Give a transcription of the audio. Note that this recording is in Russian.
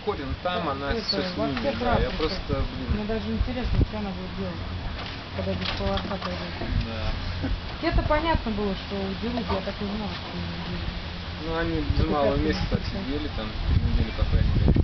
корень там, она все с во ними, всех да, я ракурсах. просто, Мне даже интересно, что она будет делать, когда без полоса пойдет. Да. Это понятно было, что удерут, я так и знала, что не удерут. Ну, они мало месяца отсидели, там, 3 недели, по крайней мере.